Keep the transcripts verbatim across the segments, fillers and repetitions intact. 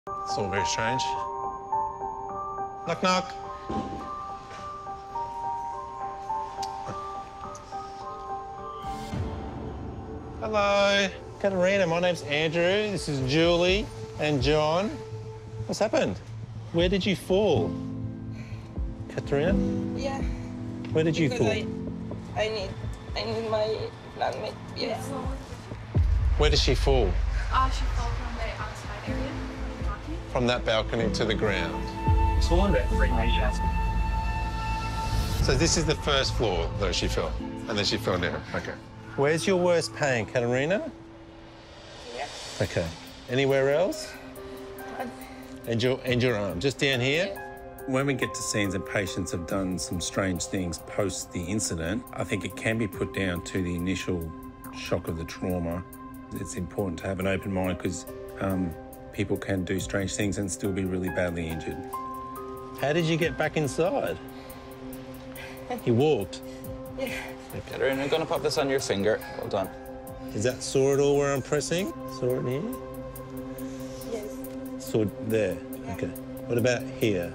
It's all very strange. Knock, knock. Hello. Katarina, my name's Andrew. This is Julie and John. What's happened? Where did you fall? Katarina? Yeah. Where did you because fall? I, I need, I need my flatmate. Yes. Where did she fall? Uh, she fell from the outside area, from the balcony. From that balcony to the ground. It's fallen about three metres. So this is the first floor, though, she fell. And then she fell down. Okay. Where's your worst pain, Katarina? Yeah. Okay. Anywhere else? And your, and your arm, just down here? Yeah. When we get to scenes and patients have done some strange things post the incident, I think it can be put down to the initial shock of the trauma. It's important to have an open mind because um, people can do strange things and still be really badly injured. How did you get back inside? You walked? Yeah. Katarina, I'm going to pop this on your finger. Well done. Is that saw it all where I'm pressing? Saw it here? Yes. Saw it there? Yeah. Okay. What about here?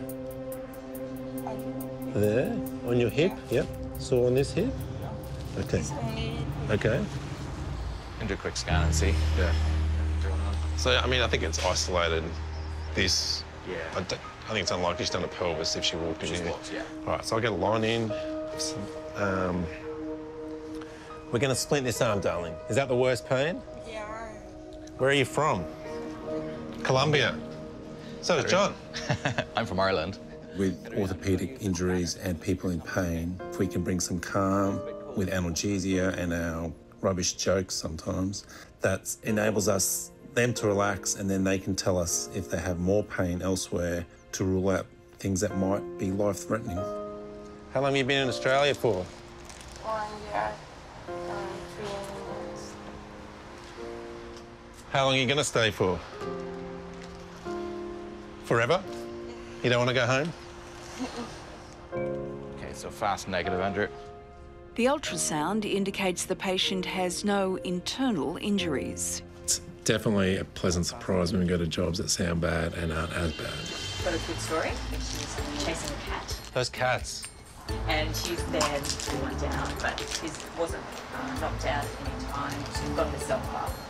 Um, There? On your hip? Yeah. Yep. Saw on this hip? Okay. it's only... Okay. And do a quick scan and see. Yeah. So, I mean, I think it's isolated. This, Yeah. I, don't- I think it's unlikely she's done a pelvis if she walked in She's here. walked, yeah. All right, so I'll get a line in. Um, we're going to splint this arm, darling. Is that the worst pain? Yeah. Where are you from? Colombia. So is John. I'm from Ireland. With orthopaedic injuries and people in pain, if we can bring some calm with analgesia and our rubbish jokes sometimes, that enables us, them to relax, and then they can tell us if they have more pain elsewhere to rule out things that might be life-threatening. How long have you been in Australia for? One year. Um, three years. How long are you going to stay for? Forever? You don't want to go home? Okay, so fast negative, Andrew. The ultrasound indicates the patient has no internal injuries. It's definitely a pleasant surprise when we go to jobs that sound bad and aren't as bad. Got a good story. She's chasing a cat, Those cats. and she's there to one down, but she wasn't uh, knocked out at any time. She's got herself up.